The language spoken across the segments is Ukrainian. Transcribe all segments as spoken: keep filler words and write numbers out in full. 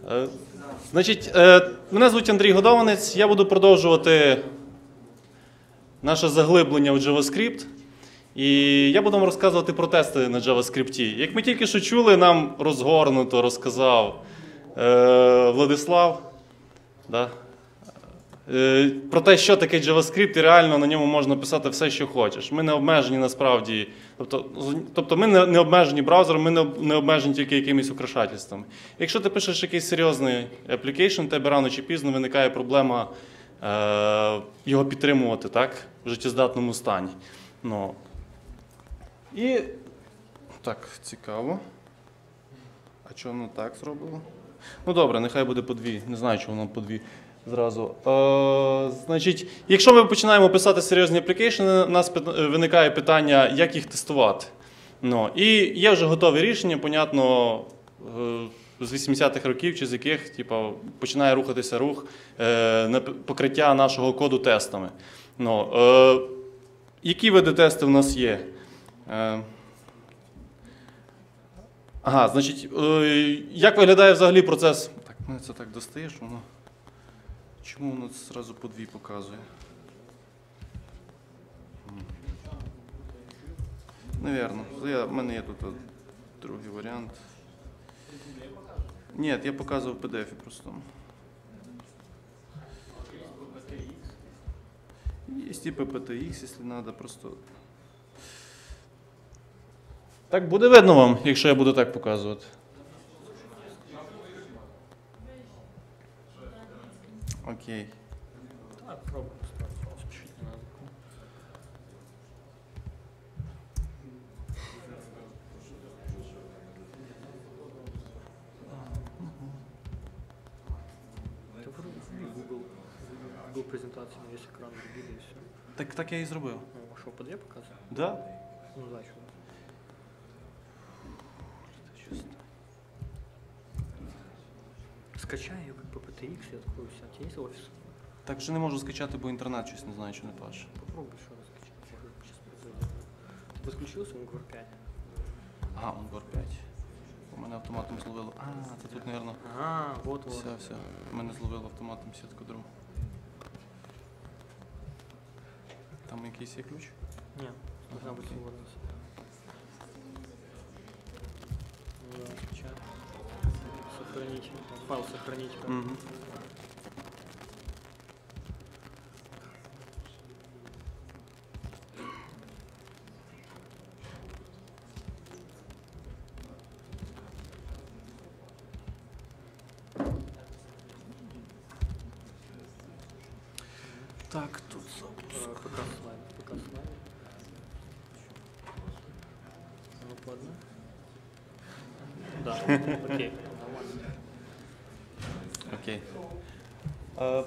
Значить, мене звуть Андрій Годованець, я буду продовжувати наше заглиблення в JavaScript. І я буду вам розказувати про тести на JavaScript. Як ми тільки що чули, нам розгорнуто розказав е, Владислав да? е, про те, що таке JavaScript, і реально на ньому можна писати все, що хочеш. Ми не обмежені насправді, тобто, тобто ми не, не обмежені браузером, ми не, не обмежені тільки якимись украшательствами. Якщо ти пишеш якийсь серйозний application, тебе рано чи пізно виникає проблема е, його підтримувати так, в життєздатному стані. Ну, і так, цікаво. А чого воно так зробило? Ну добре, нехай буде по дві. Не знаю, чого воно по дві зразу. Е, значить, якщо ми починаємо писати серйозні аплікейшни, у нас виникає питання, як їх тестувати. Ну, і є вже готові рішення, понятно, з вісімдесятих років, чи з яких типу, починає рухатися рух е, на покриття нашого коду тестами. Ну, е, які види тестів у нас є? Ага, значить, як виглядає взагалі процес? Так, мене це так достаєш, воно. Чому воно це одразу по дві показує? Навірно. У мене є тут другий варіант. Ні, я показував в пі ді ефі просто. Є типи пі ті ікс, якщо треба, просто. Так буде видно вам, якщо я буду так показувати? Окей. Так, пробуем. Спешить не надо. Это вроде Google. Google презентации на весь экран вбили и все. Так, так я і зробив. Ну, а что, под две показывает? Да? Ну, да, что. Скачай ее как по пи ти ікс и открою все. У тебя есть офис? Так вже не можу скачати, бо інтернет щось не знаю, що не паше. Попробуй еще раз скачать. Сейчас произойдет. Ты подключился в Uнгор пять? Ага, Uнгор п'ять. У мене автоматом зловило. А, це тут, мабуть. А, вот, вот. Все, все. У мене зловило автоматом сітку другу. Там якийсь є ключ? Нет, должна быть свободность. Ну да, скачай. Сохранить. Файл сохранить. Как? Угу. Так, тут запуск. Пока слайд. Пока слайд. Ну, по одной? Да, окей. Нормально. Окей. Е,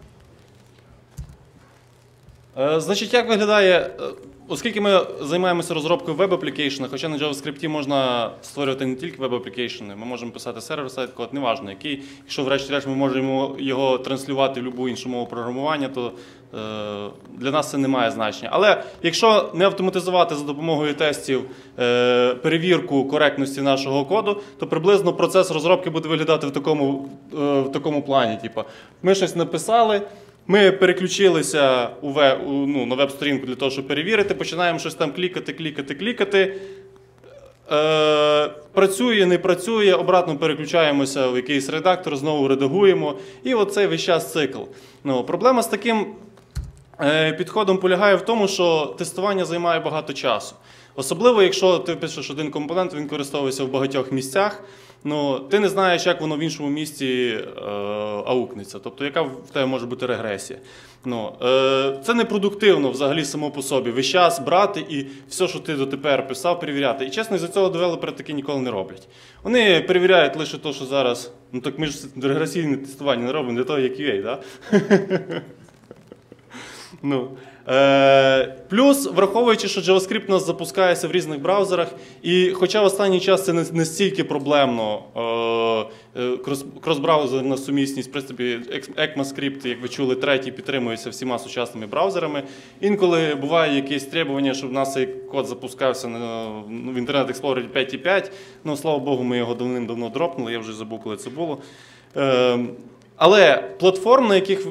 е, значить, як виглядає, е, оскільки ми займаємося розробкою веб-аплікейшена, хоча на JavaScript можна створювати не тільки веб-аплікейшени, ми можемо писати сервер-сайт код, неважно який. Якщо врешті-решт ми можемо його транслювати в будь-яку іншу мову програмування, то е, для нас це не має значення. Але якщо не автоматизувати за допомогою тестів е, перевірку коректності нашого коду, то приблизно процес розробки буде виглядати в такому, е, в такому плані. Типу, ми щось написали, ми переключилися у веб, у, ну, на веб-сторінку для того, щоб перевірити, починаємо щось там клікати, клікати, клікати. Е, працює, не працює, обратно переключаємося в якийсь редактор, знову редагуємо. І оцей весь час цикл. Ну, проблема з таким е, підходом полягає в тому, що тестування займає багато часу. Особливо, якщо ти пишеш один компонент, він використовується в багатьох місцях, ну, ти не знаєш, як воно в іншому місці е, аукнеться, тобто яка в тебе може бути регресія. Ну, е, це непродуктивно взагалі само по собі. Весь час брати і все, що ти дотепер писав, перевіряти. І чесно, із-за цього девелопери таки ніколи не роблять. Вони перевіряють лише те, що зараз, ну так ми ж регресійне тестування не робимо для того, як ю ей, так? Да? Ну, е, плюс, враховуючи, що JavaScript у нас запускається в різних браузерах, і хоча в останній час це не, не стільки проблемно крос- крос-браузерна сумісність, в принципі, ECMAScript, як ви чули, третій підтримується всіма сучасними браузерами. Інколи буває якісь требування, щоб в нас цей код запускався на, в Internet Explorer п'ять точка п'ять. Ну, слава Богу, ми його давним-давно дропнули, я вже забув, коли це було. Е, Але платформ, на яких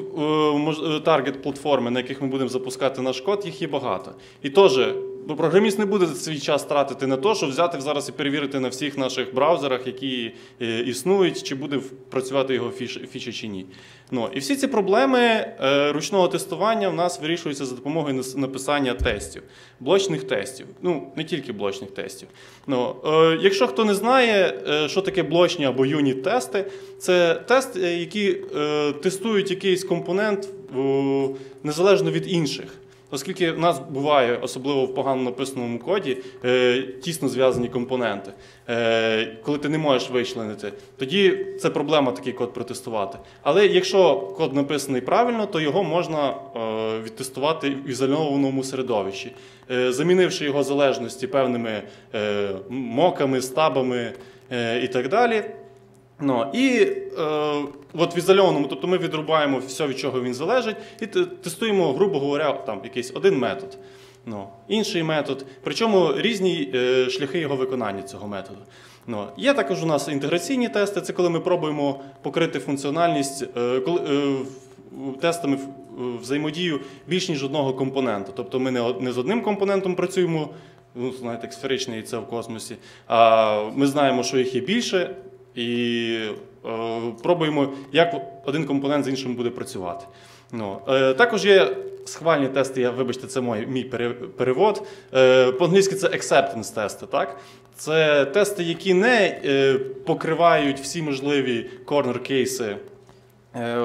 таргет платформи, на яких ми будемо запускати наш код, їх є багато. І теж програміст не буде свій час тратити на те, щоб взяти зараз і перевірити на всіх наших браузерах, які існують, чи буде працювати його фіча чи ні. Ну, і всі ці проблеми е, ручного тестування в нас вирішуються за допомогою написання тестів, блочних тестів. Ну, не тільки блочних тестів. Ну, е, якщо хто не знає, е, що таке блочні або юніт-тести, це тести, які е, тестують якийсь компонент е, незалежно від інших. Оскільки в нас буває, особливо в погано написаному коді, е, тісно зв'язані компоненти. Е, коли ти не можеш вичленити, тоді це проблема такий код протестувати. Але якщо код написаний правильно, то його можна е, відтестувати в ізольованому середовищі, е, замінивши його залежності певними е, моками, стабами е, і так далі. Ну, і е, от в ізольованому, тобто ми відрубаємо все, від чого він залежить, і тестуємо, грубо говоря, там якийсь один метод, ну, інший метод, причому різні е, шляхи його виконання цього методу. Ну, є також у нас інтеграційні тести, це коли ми пробуємо покрити функціональність е, коли, е, тестами взаємодію більш ніж одного компонента. Тобто ми не, не з одним компонентом працюємо, ну, знаєте, як сферичне яйце в космосі, а ми знаємо, що їх є більше, і е, пробуємо, як один компонент з іншим буде працювати. Ну, е, також є схвальні тести, я, вибачте, це мій, мій перевод. Е, по-англійськи це acceptance тести. Так? Це тести, які не е, покривають всі можливі корнер-кейси е,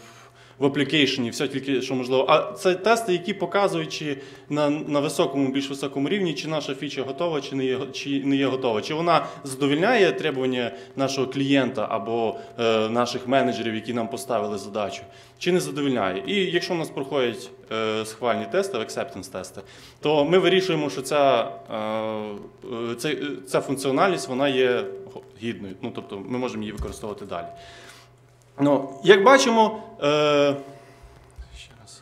в аплікейшені, все тільки, що можливо. А це тести, які показують, чи на, на високому, більш високому рівні, чи наша фіча готова, чи не є, чи не є готова. Чи вона задовільняє требування нашого клієнта або е, наших менеджерів, які нам поставили задачу, чи не задовільняє. І якщо у нас проходять е, схвальні тести, acceptance тести, то ми вирішуємо, що ця, е, ця, ця функціональність вона є гідною. Ну, тобто ми можемо її використовувати далі. Ну, як бачимо, е, ще раз.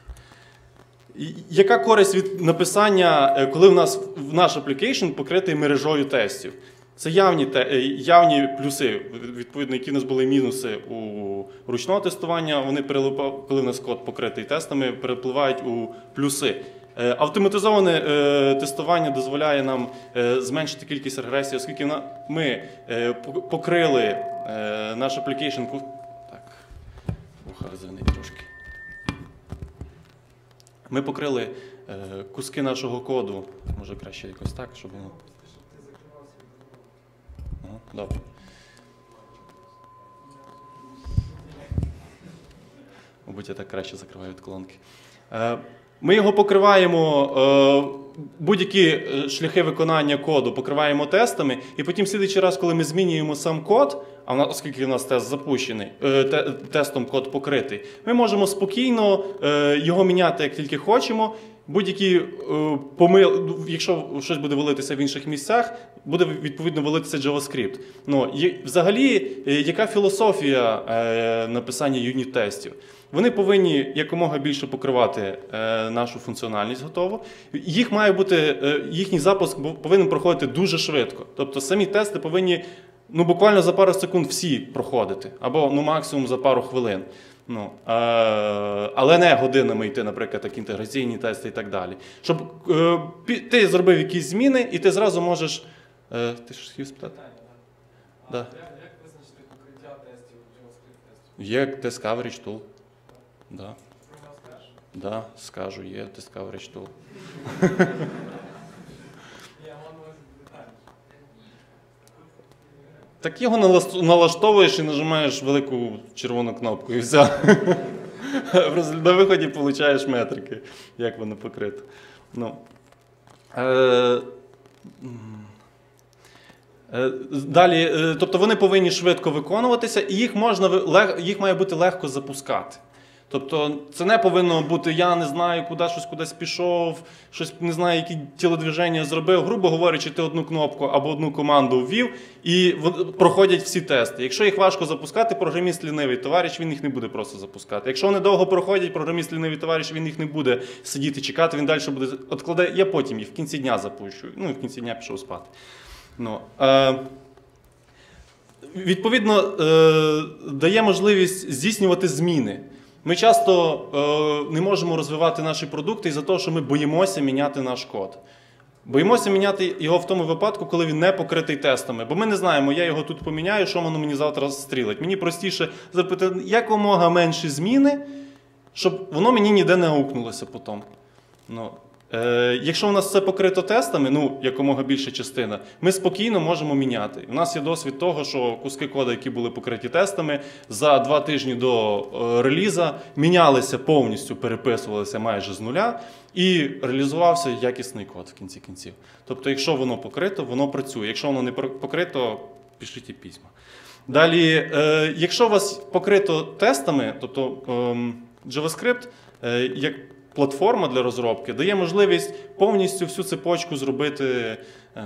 Яка користь від написання, коли в нас в наш аплікейшн покритий мережою тестів? Це явні, явні плюси, відповідно, які в нас були мінуси у ручного тестування, вони, коли в нас код покритий тестами, перепливають у плюси. Автоматизоване тестування дозволяє нам зменшити кількість регресій, оскільки ми покрили наш аплікейшн. Розвинить трошки. Ми покрили е, куски нашого коду. Може краще якось так, щоб воно. Ага, добре. Мабуть, я так краще закриваю від колонки. Е, ми його покриваємо, е, будь-які шляхи виконання коду покриваємо тестами, і потім, слідуючий раз, коли ми змінюємо сам код, а оскільки у нас тест запущений, тестом код покритий, ми можемо спокійно його міняти, як тільки хочемо. Будь-які помил, якщо щось буде валитися в інших місцях, буде відповідно валитися JavaScript. Ну, взагалі, яка філософія написання юніт-тестів? Вони повинні якомога більше покривати нашу функціональність готову. Їх має бути, їхній запуск повинен проходити дуже швидко. Тобто самі тести повинні ну, буквально за пару секунд всі проходити, або ну, максимум за пару хвилин. Ну, е, але не годинами йти, наприклад, так, інтеграційні тести і так далі. Щоб е, ти зробив якісь зміни, і ти зразу можеш... Е, ти що хотів спитати? А, да. Як, як визначити покриття тестів, JavaScript-тестів? Є Test Coverage Tool. Да. Про нього скажеш? Да, скажу, є Test Coverage Tool. Так його налаштовуєш і нажимаєш велику червону кнопку і все. На виході отримуєш метрики, як воно покрито. Ну. Е, е, далі, е, тобто вони повинні швидко виконуватися, і їх, можна, їх має бути легко запускати. Тобто це не повинно бути «я не знаю, куди щось кудись пішов, щось не знаю, які тілодвиження зробив». Грубо говорячи, ти одну кнопку або одну команду ввів і проходять всі тести. Якщо їх важко запускати, програміст лінивий товариш, він їх не буде просто запускати. Якщо вони довго проходять, програміст лінивий товариш, він їх не буде сидіти, чекати, він далі буде відкладати. Я потім їх в кінці дня запущу. Ну, і в кінці дня пішов спати. Ну, е Відповідно, е дає можливість здійснювати зміни. Ми часто е, не можемо розвивати наші продукти із-за того, що ми боїмося міняти наш код. Боїмося міняти його в тому випадку, коли він не покритий тестами. Бо ми не знаємо, я його тут поміняю, що воно мені завтра стрілить. Мені простіше запитати якомога менші зміни, щоб воно мені ніде не аукнулося потім. Ну, е, якщо у нас все покрито тестами, ну, якомога більша частина, ми спокійно можемо міняти. У нас є досвід того, що куски коду, які були покриті тестами, за два тижні до е, реліза мінялися повністю, переписувалися майже з нуля, і реалізувався якісний код в кінці кінців. Тобто, якщо воно покрито, воно працює. Якщо воно не покрито, пишіть і письма. Далі, е, якщо у вас покрито тестами, тобто е, JavaScript, е, як платформа для розробки, дає можливість повністю всю цепочку зробити, е,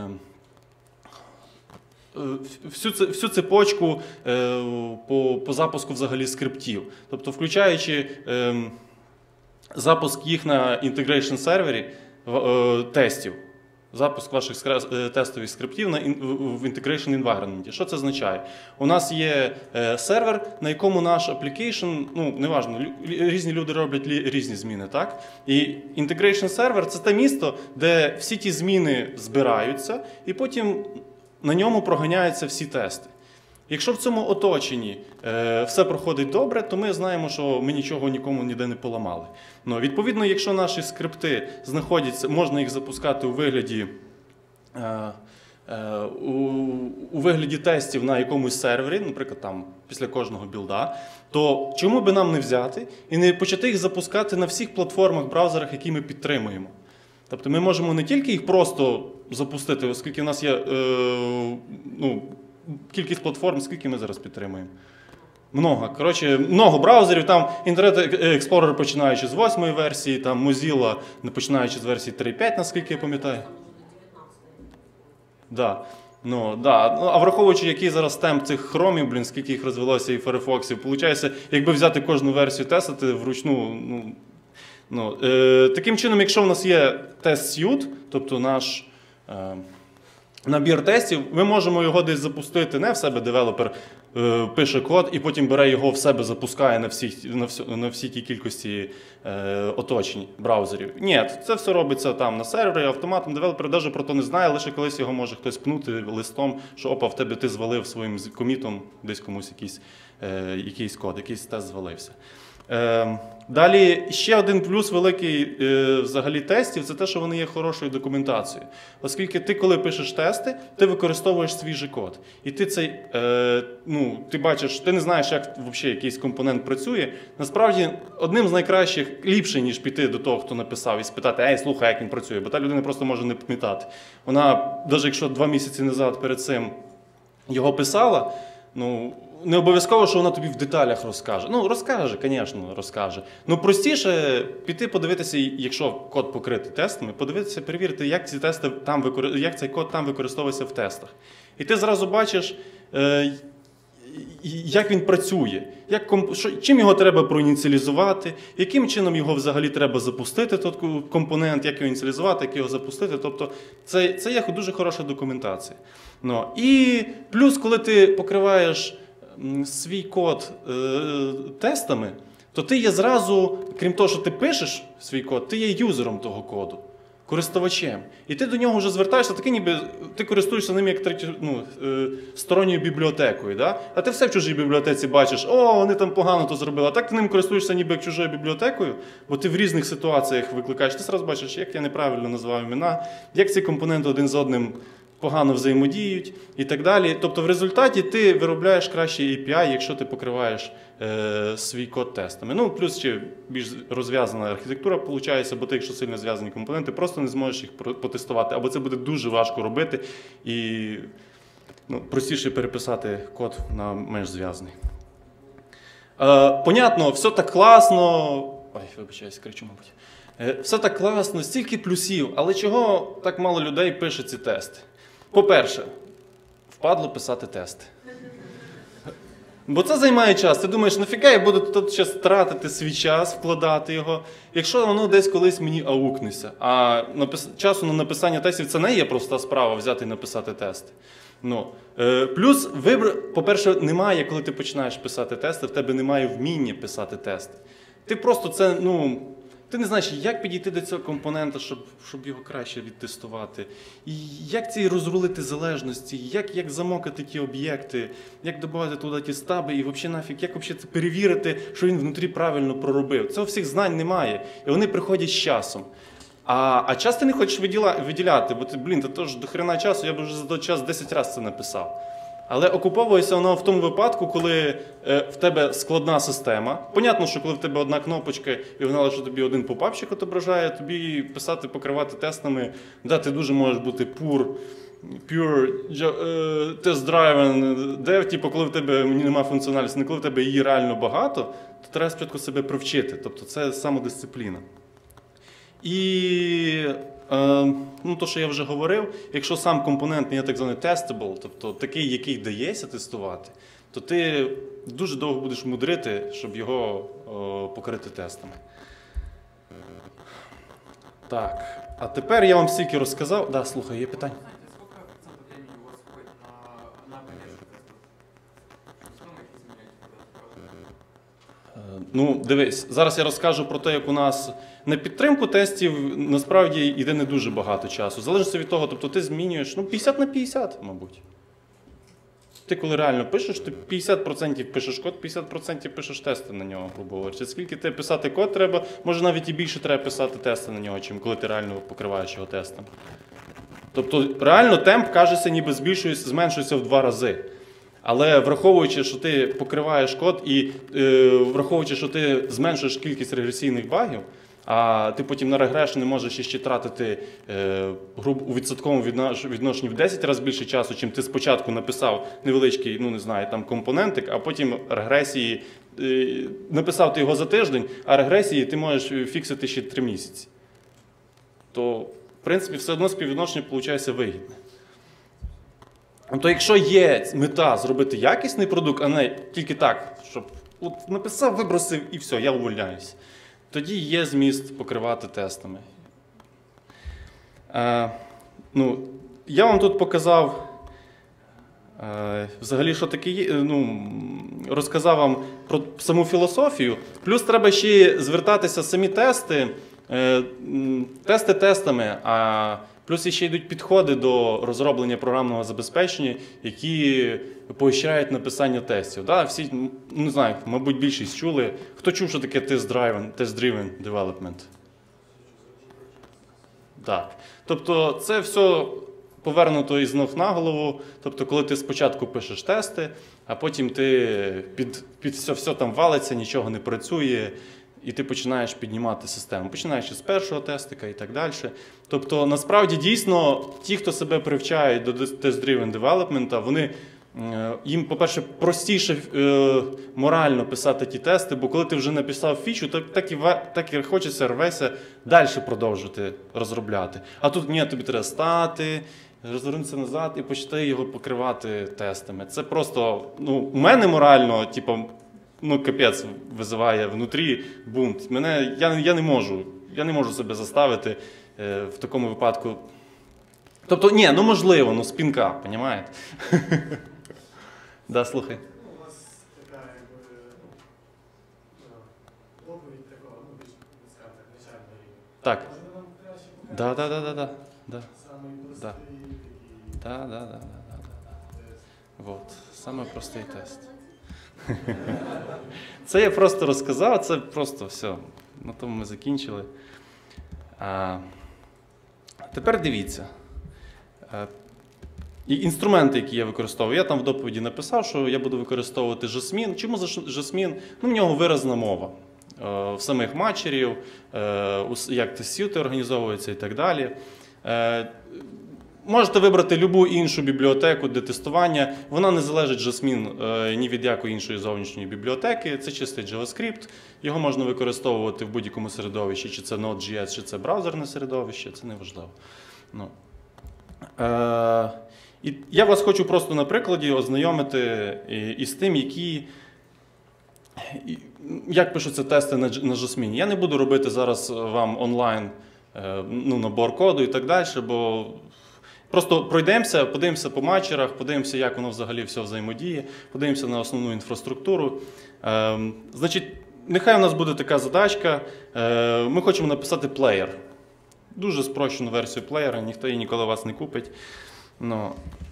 всю, всю цепочку е, по, по запуску взагалі скриптів. Тобто, включаючи е, запуск їх на інтегрейшн сервері е, тестів. Запуск ваших тестових скриптів на в Integration Environment. Що це означає? У нас є е, сервер, на якому наш application, ну, неважно, різні люди роблять різні зміни, так? І Integration сервер – це те місто, де всі ті зміни збираються, і потім на ньому проганяються всі тести. Якщо в цьому оточенні е, все проходить добре, то ми знаємо, що ми нічого нікому ніде не поламали. Но, відповідно, якщо наші скрипти знаходяться, можна їх запускати у вигляді, е, е, у, у вигляді тестів на якомусь сервері, наприклад, там, після кожного білда, то чому би нам не взяти і не почати їх запускати на всіх платформах, браузерах, які ми підтримуємо? Тобто ми можемо не тільки їх просто запустити, оскільки в нас є е, ну, кількість платформ, скільки ми зараз підтримуємо. Много. Коротше, много браузерів. Там Internet Explorer починаючи з восьмої версії, там Mozilla починаючи з версії три п'ять, наскільки я пам'ятаю. Да. Ну, да. Ну, а враховуючи, який зараз темп цих хромів, блін, скільки їх розвелося і Firefoxів, виходить, якби взяти кожну версію тестити вручну, ну, ну, е, таким чином, якщо в нас є тест-сьют, тобто наш е, набір тестів, ми можемо його десь запустити, не в себе девелопер е, пише код і потім бере його в себе, запускає на всі, на всі, на всі ті кількості е, оточень браузерів. Ні, це все робиться там на сервері, автоматом, девелопер навіть про то не знає, лише колись його може хтось пнути листом, що опа, в тебе ти звалив своїм комітом десь комусь якийсь, е, якийсь код, якийсь тест звалився. Е, далі ще один плюс великий е, взагалі тестів – це те, що вони є хорошою документацією. Оскільки ти, коли пишеш тести, ти використовуєш свіжий код. І ти цей, е, ну, ти бачиш, ти не знаєш, як взагалі якийсь компонент працює. Насправді, одним з найкращих, ліпше, ніж піти до того, хто написав, і спитати, ей, слухай, як він працює, бо та людина просто може не пам'ятати. Вона, навіть якщо два місяці назад перед цим його писала, ну, не обов'язково, що вона тобі в деталях розкаже. Ну, розкаже, звісно, розкаже. Ну, простіше піти подивитися, якщо код покритий тестами, подивитися, перевірити, як ці тести там викор... як цей код там використовується в тестах. І ти зразу бачиш, е... як він працює, як комп... що... чим його треба проініціалізувати, яким чином його взагалі треба запустити, той компонент, як його ініціалізувати, як його запустити. Тобто це, це є дуже хороша документація. Ну, і плюс, коли ти покриваєш свій код е, тестами, то ти є зразу, крім того, що ти пишеш свій код, ти є юзером того коду, користувачем. І ти до нього вже звертаєшся, таки ніби ти користуєшся ним як треті, ну, е, сторонньою бібліотекою. Да? А ти все в чужій бібліотеці бачиш, о, вони там погано то зробили. А так ти ним користуєшся ніби як чужою бібліотекою, бо ти в різних ситуаціях викликаєш. Ти зразу бачиш, як я неправильно назвав імена, як ці компоненти один з одним погано взаємодіють і так далі. Тобто в результаті ти виробляєш кращий ей пі ай, якщо ти покриваєш е, свій код тестами. Ну, плюс ще більш розв'язана архітектура виходить, бо ти, якщо сильно зв'язані компоненти, просто не зможеш їх потестувати, або це буде дуже важко робити і ну, простіше переписати код на менш зв'язаний. Е, понятно, все так класно. Ой, вибачаюсь, кричу, мабуть. Е, все так класно, стільки плюсів, але чого так мало людей пише ці тести? По-перше, впадло писати тести. Бо це займає час. Ти думаєш, нафіга я буду тут ще тратити свій час, вкладати його, якщо воно десь колись мені аукнеться. А напис... часу на написання тестів це не є проста справа взяти і написати тести. Ну, е, плюс, вибр... по-перше, немає, коли ти починаєш писати тести, в тебе немає вміння писати тести. Ти просто це, ну, ти не знаєш, як підійти до цього компонента, щоб, щоб його краще відтестувати. І як ці розрулити залежності, як, як замокати ті об'єкти, як додати туди ті стаби і взагалі нафіг, як взагалі це перевірити, що він внутрі правильно проробив. Цього всіх знань немає, і вони приходять з часом. А, а час ти не хочеш виділя, виділяти, бо ти, блін, це теж до хрена часу, я б вже за той час десять разів це написав. Але окуповується воно в тому випадку, коли е, в тебе складна система. Понятно, що коли в тебе одна кнопочка і вона лише тобі один попапчик отображає, тобі писати, покривати тестами, да, ти дуже можеш бути pure, pure е, test-driven dev, типу, коли в тебе немає функціональності, не коли в тебе її реально багато, то треба спочатку себе привчити. Тобто це самодисципліна. І е, ну, то, що я вже говорив, якщо сам компонент не є так званий testable, тобто такий, який дається тестувати, то ти дуже довго будеш мудрити, щоб його о, покрити тестами. Так, а тепер я вам стільки розказав. Так, да, слухай, є питання? Сколько процентов времени у вас уходит на, на поддержку тестов? Ну, их изменять. Ну, дивись, зараз я розкажу про те, як у нас на підтримку тестів насправді йде не дуже багато часу. Залежить від того, тобто ти змінюєш ну, п'ятдесят на п'ятдесят, мабуть. Ти коли реально пишеш, ти п'ятдесят відсотків пишеш код, п'ятдесят відсотків пишеш тести на нього, грубо говорячи. Скільки ти писати код треба, може навіть і більше треба писати тести на нього, чим коли ти реально покриваєш його тестом. Тобто реально темп, кажеться, ніби збільшується, зменшується в два рази. Але враховуючи, що ти покриваєш код і е, враховуючи, що ти зменшуєш кількість регресійних багів, а ти потім на регреш не можеш ще тратити е, грубо, у відсотковому відношенні в десять разів більше часу, чим ти спочатку написав невеличкий, ну не знаю, там компонентик, а потім регресії, е, написав ти його за тиждень, а регресії ти можеш фіксити ще три місяці. То, в принципі, все одно співвідношення виходить вигідне. То якщо є мета зробити якісний продукт, а не тільки так, щоб от написав, вибросив і все, я увольняюся, тоді є зміст покривати тестами. Е, ну, я вам тут показав, е, взагалі, що таке є, ну, розказав вам про саму філософію, плюс треба ще звертатися самі тести, е, тести тестами, а плюс ще йдуть підходи до розроблення програмного забезпечення, які поощряють написання тестів. Да, всі, не знаю, мабуть, більшість чули. Хто чув, що таке test-driven, test-driven development? Так. Тобто це все повернуто із ног на голову. Тобто, коли ти спочатку пишеш тести, а потім ти під, під все, все там валиться, нічого не працює, і ти починаєш піднімати систему. Починаєш з першого тестика і так далі. Тобто, насправді, дійсно, ті, хто себе привчають до test-driven development, вони, їм, по-перше, простіше е, морально писати ті тести, бо коли ти вже написав фічу, то так і, так і хочеться рвеся далі продовжувати розробляти. А тут, ні, тобі треба стати, розвернутися назад і почати його покривати тестами. Це просто, ну, у мене морально, типу, ну, капець визиває внутрі бунт. Мене, я, я не можу, я не можу себе заставити е, в такому випадку. Тобто, ні, ну можливо, ну спінка, понімаєте? Да, слухай. У вас така, якби, ну, доповідь такого, ну, більш, скажімо так, начального рівня. Так. Може, нам краще показати Да, да, да, да, да, да. самий простий Да. такий Да, да, да, да, да, да. тест? Вот, саме простий тест. Це я просто розказав, це просто все. На тому ми закінчили. А, тепер дивіться. А, і інструменти, які я використовую. Я там в доповіді написав, що я буду використовувати Jasmine. Чому Jasmine? Ну, в нього виразна мова. Е, в самих матчерів, е, як тестсюти організовуються і так далі. Е, Можете вибрати будь-яку іншу бібліотеку для тестування. Вона не залежить Jasmine е, ні від якої іншої зовнішньої бібліотеки. Це чистий JavaScript. Його можна використовувати в будь-якому середовищі, чи це Node.js, чи це браузерне середовище, це не важливо. Ну. Е, і я вас хочу просто на прикладі ознайомити із тим, які, як пишуться тести на, на Jasmine. Я не буду робити зараз вам онлайн е, ну, набор коду і так далі, бо просто пройдемося, подивимося по матчерах, подивимося, як воно взагалі все взаємодіє, подивимося на основну інфраструктуру. Е, значить, нехай у нас буде така задачка. Е, ми хочемо написати плеєр. Дуже спрощену версію плеєра, ніхто її ніколи вас не купить. Ну,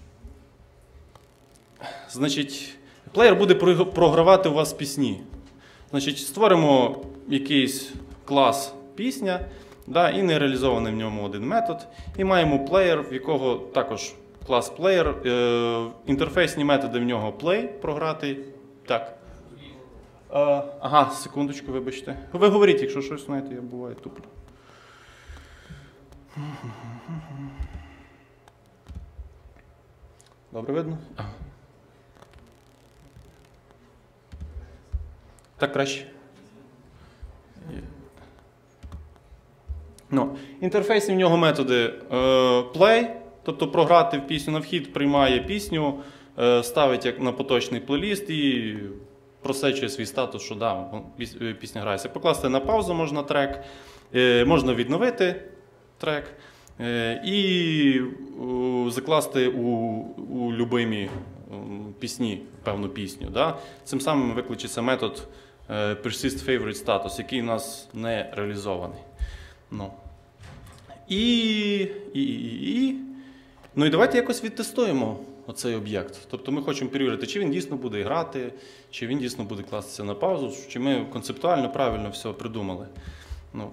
значить, плеєр буде програвати у вас пісні. Значить, створимо якийсь клас пісня, да, і нереалізований в ньому один метод. І маємо плеєр, в якого також клас плеєр, е, інтерфейсні методи в нього play, програти. Так. Е, ага, секундочку, вибачте. Ви говоріть, якщо щось, знаєте, я буває туплю. Добре видно? Ага. Так краще. Ну, інтерфейсні в нього методи е, play, тобто програти в пісню на вхід, приймає пісню, е, ставить як на поточний плейліст і просечує свій статус, що да, пісня грається. Покласти на паузу можна трек, е, можна відновити трек е, і е, закласти у, у любимі е, пісні певну пісню. Да? Цим самим викличеться метод е, persist favorite status, який у нас не реалізований. Ну. І, і, і, і. Ну і давайте якось відтестуємо оцей об'єкт. Тобто ми хочемо перевірити, чи він дійсно буде грати, чи він дійсно буде кластися на паузу, чи ми концептуально правильно все придумали. Ну,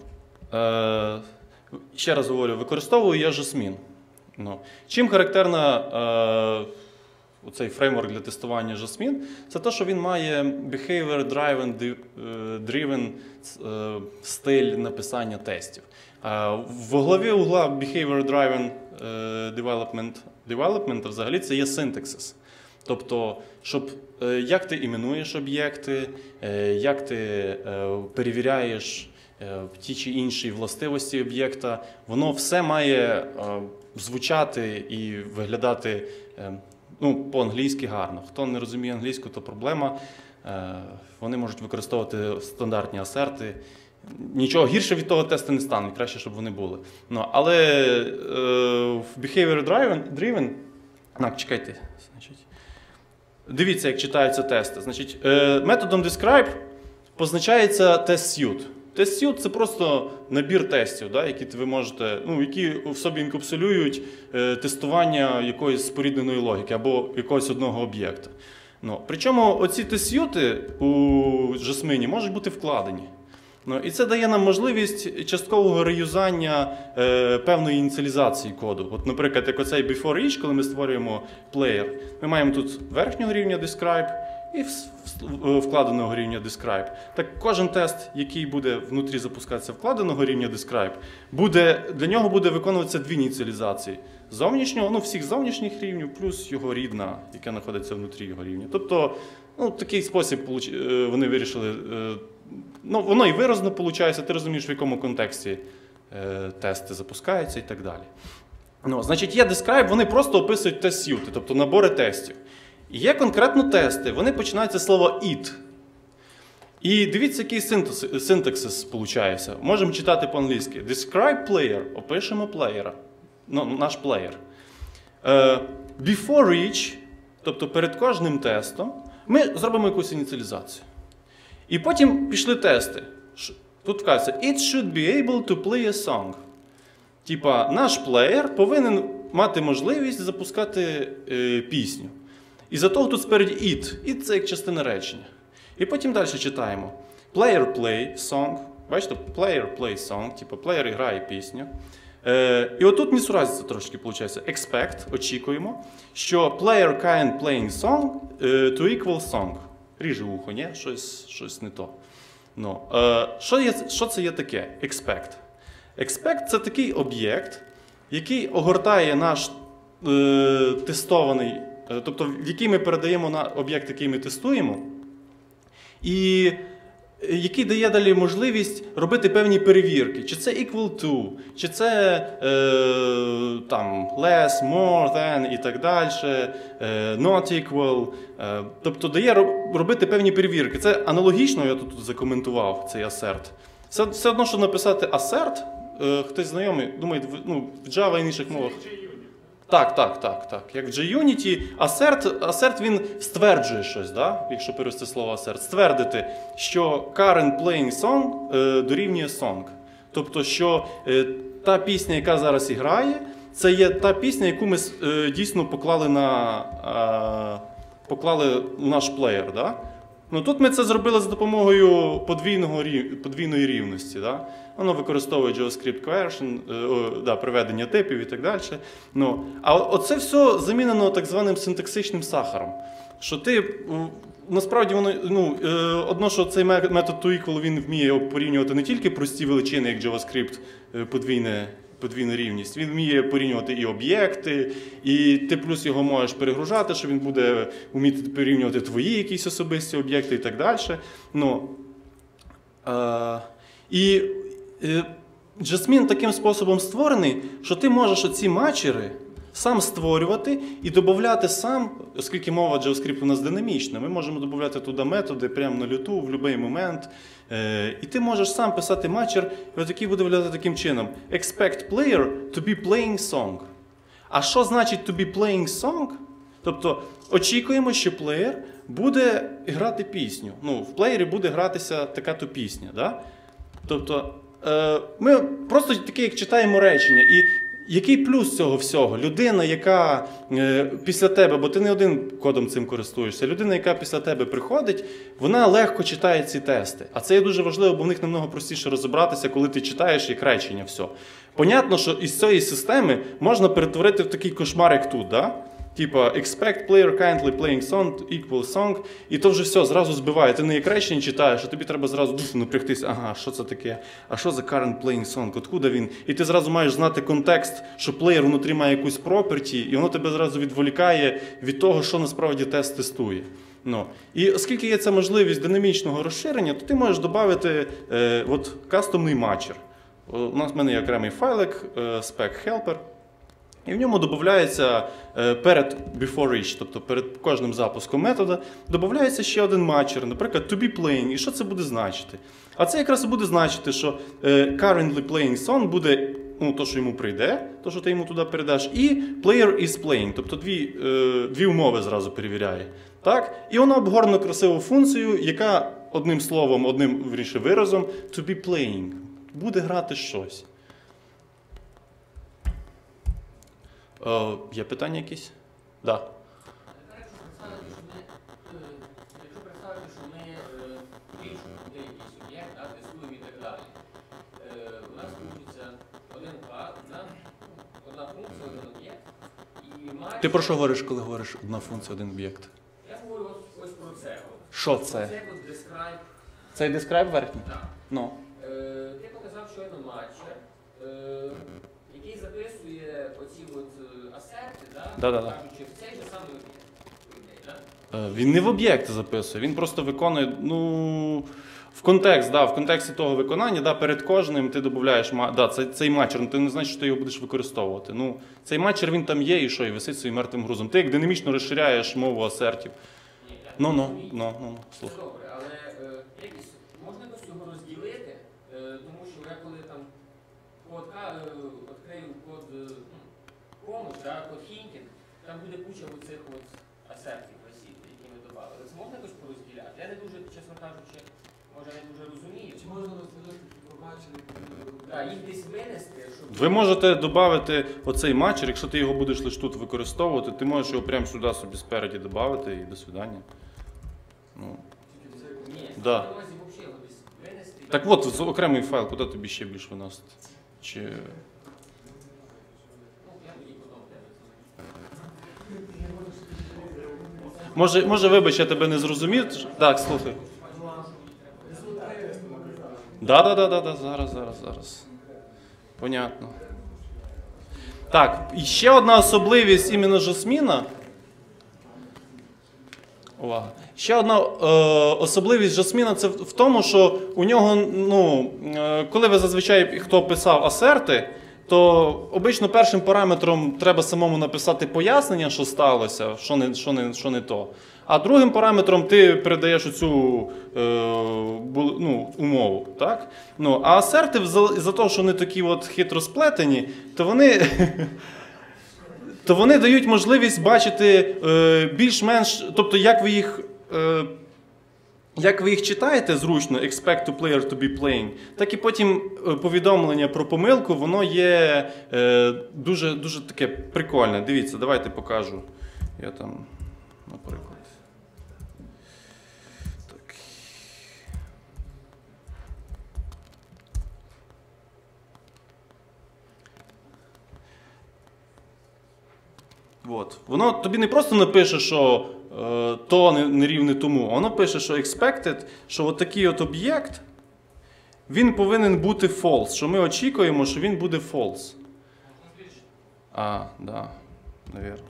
е, ще раз говорю, використовую я Jasmine. Ну, чим характерна е, оцей фреймворк для тестування Jasmine? Це те, що він має behavior-driven driven, е, стиль написання тестів. В голові угла behavior-driven development, development взагалі це є синтаксис. Тобто, щоб, як ти іменуєш об'єкти, як ти перевіряєш ті чи інші властивості об'єкта, воно все має звучати і виглядати ну, по-англійськи гарно. Хто не розуміє англійську, то проблема. Вони можуть використовувати стандартні асерти. Нічого гірше від того тесту не стане, краще, щоб вони були. Ну, але е, в behavior driven, так, чекайте, значить, дивіться, як читаються тести. Значить, е, методом describe позначається test suite. Test suite – це просто набір тестів, да, які ви можете, ну, які в собі інкапсулюють е, тестування якоїсь спорідненої логіки або якогось одного об'єкта. Ну, причому оці тест-сюти у Jasmine можуть бути вкладені. Ну, і це дає нам можливість часткового реюзання е, певної ініціалізації коду. От, наприклад, як оцей before each, коли ми створюємо плеєр, ми маємо тут верхнього рівня describe і вкладеного рівня describe. Так кожен тест, який буде внутрі запускатися вкладеного рівня describe, буде, для нього буде виконуватися дві ініціалізації. Зовнішнього, ну всіх зовнішніх рівнів, плюс його рідна, яка знаходиться внутрі його рівня. Тобто, ну, такий спосіб вони вирішили. Ну, воно і виразно виходить, ти розумієш, в якому контексті е, тести запускаються і так далі. Ну, значить, є describe, вони просто описують тест-сюти, тобто набори тестів. І є конкретно тести, вони починаються з слова it. І дивіться, який синтаксис виходить. Можемо читати по-англійськи. Describe player, опишемо плеєра, ну, наш плеєр. Е, before each, тобто перед кожним тестом, ми зробимо якусь ініціалізацію. І потім пішли тести. Тут вказується, it should be able to play a song. Типа, наш плеєр повинен мати можливість запускати е, пісню. І за того тут спереді it. It – це як частина речення. І потім далі читаємо. Player play song. Бачите, player play song. Типа, плеєр грає пісню. Е, і отут несуразиця трошки виходить. Expect, очікуємо, що player can playing song to equal song. Ріже ухо, ні? Щось, щось не то. Ну, е, що, є, що це є таке? Expect. Expect – це такий об'єкт, який огортає наш е, тестований, е, тобто в який ми передаємо на об'єкт, який ми тестуємо, і який дає далі можливість робити певні перевірки. Чи це equal to, чи це е, там, less, more than і так далі, е, not equal. Е, тобто дає робити певні перевірки. Це аналогічно, я тут закоментував цей assert. Все, все одно, що написати assert, е, хтось знайомий, думає, ну, в Java і інших мовах. Так, так, так, так. Як в JUnity, assert, assert він стверджує щось, да? Якщо перевести слово assert. Ствердити, що current playing song е, дорівнює song. Тобто, що е, та пісня, яка зараз грає, це є та пісня, яку ми е, дійсно поклали на е, поклали в наш плеєр. Да? Ну, тут ми це зробили за допомогою подвійного, подвійної рівності. Да? Воно використовує JavaScript conversion, е, да, приведення типів і так далі. Ну, а оце все замінено так званим синтаксичним сахаром. Що ти, насправді, воно, ну, е, одно, що цей метод toEqual, він вміє порівнювати не тільки прості величини, як JavaScript, е, подвійне, подвійна рівність. Він вміє порівнювати і об'єкти, і ти плюс його можеш перегружати, що він буде вміти порівнювати твої якісь особисті об'єкти і так далі. Ну, е, і е, Jasmine таким способом створений, що ти можеш оці матчери сам створювати і додати сам, оскільки мова JavaScript у нас динамічна, ми можемо додати туди методи прямо на люту, в будь-який момент. Е, і ти можеш сам писати матчер, і який буде виглядати таким чином. Expect player to be playing song. А що значить to be playing song? Тобто очікуємо, що плеєр буде грати пісню. Ну, в плеєрі буде гратися така-то пісня. Да? Тобто е, ми просто таке, як читаємо речення. І який плюс цього всього? Людина, яка е, після тебе, бо ти не один кодом цим користуєшся, людина, яка після тебе приходить, вона легко читає ці тести. А це є дуже важливо, бо в них намного простіше розібратися, коли ти читаєш як речення все. Понятно, що із цієї системи можна перетворити в такий кошмар, як тут, да? Типа expect player kindly playing song equal song, і то вже все, зразу збиває. Ти не як речення читаєш, а тобі треба зразу душу напрягтися. Ага, що це таке? А що за current playing song? Откуда він? І ти зразу маєш знати контекст, що плеєр внутрі має якусь property, і воно тебе зразу відволікає від того, що насправді тест тестує. Ну. І оскільки є ця можливість динамічного розширення, то ти можеш додати е, от, кастомний матчер. У нас в мене є окремий файлик, е, spec helper. І в ньому додається перед before each, тобто перед кожним запуском метода, додається ще один матчер, наприклад, to be playing. І що це буде значити? А це якраз і буде значити, що currently playing song буде, ну, то, що йому прийде, то, що ти йому туди передаш, і player is playing, тобто дві, дві умови зразу перевіряє. Так? І воно обгорне красиву функцію, яка одним словом, одним вірніше, виразом to be playing. Буде грати щось. О, є питання якісь? Так. Да. Якщо представити, що ми більшому якийсь об'єкт, тестуємо і так далі, у нас вийде один клас, одна функція, один об'єкт. І має... Ти про що говориш, коли говориш одна функція, один об'єкт? Я говорю ось, ось про це. Що це? Це от describe. Це describe верхній? Так. No. Е, ти показав щойно матчер, е, який записує оці от асерти, да? Да-да-да. Кажучи, в цей же самий об'єкт. Да? Е, Він не в об'єкти записує, він просто виконує, ну, в контекст, да, в контексті того виконання, да, перед кожним ти додаєш, да, цей, цей матчер, ну, ти не знаєш, що ти його будеш використовувати. Ну, цей матчер, він там є і що, і висить своїм мертвим грузом. Ти як динамічно розширяєш мову асертів. Ні, я Ну, ну, розумію. ну, ну, Це слухай. добре, але е, якось можна якось цього розділити, е, тому що я коли там код, е, відкрию код е, комусь, да, код хінтінг, там буде куча оцих от асертів висіти, які ми додали. Це можна якось порозділяти? Я не дуже, чесно кажучи, може не дуже розумію. Чи можна розділити побачення? Да, їх десь винести, щоб... Ви можете додати оцей матчер, якщо ти його будеш лише тут використовувати, ти можеш його прямо сюди собі спереді додати і до свидання. Ну. Ні, Да. на увазі взагалі його десь винести. Так от, з- окремий файл, куди тобі ще більш виносити? Чи... Ну, я тоді потім тебе. Може, може, вибач, я тебе не зрозумів? Так, слухай. Да, да, да, да, да, зараз, зараз, зараз. Понятно. Так, і ще одна особливість іменно Жасміна. Увага. Ще одна е, особливість Жасміна це в, в тому, що у нього, ну, е, коли ви зазвичай хто писав асерти, то обично першим параметром треба самому написати пояснення, що сталося, що не, що не, що не то. А другим параметром ти передаєш оцю е, бу, ну, умову. Так? Ну, а асерти, за, за те, що вони такі от хитро сплетені, то вони, то вони дають можливість бачити е, більш-менш, тобто як ви їх... Е, Як ви їх читаєте зручно, expect to player to be playing, так і потім повідомлення про помилку, воно є е, дуже, дуже таке прикольне. Дивіться, давайте покажу. Я там, наприклад. Так. От. Воно тобі не просто напише, що то не, не рівне тому. Воно пише, що expected, що от такий от об'єкт, він повинен бути false, що ми очікуємо, що він буде false. А, да, навірно.